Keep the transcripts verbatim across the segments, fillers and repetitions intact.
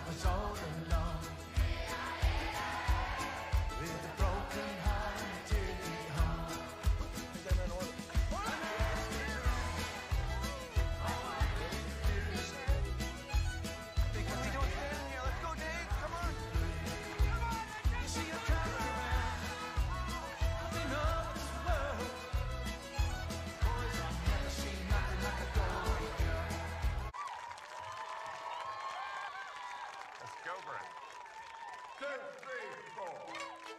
was all alone. With a broken heart and a dirty home. Let's go, Brent. Two, three, four.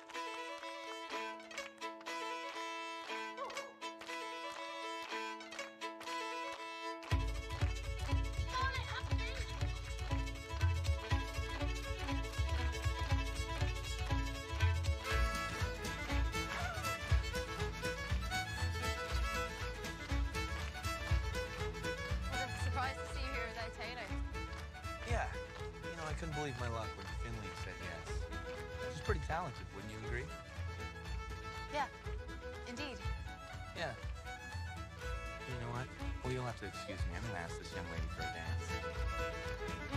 Surprised to see you here without Taylor. Yeah. You know, I couldn't believe my luck when Finley said yes. She's pretty talented, wouldn't you agree? Yeah, indeed. Yeah. You know what? Well, you'll have to excuse me. I'm gonna ask this young lady for a dance.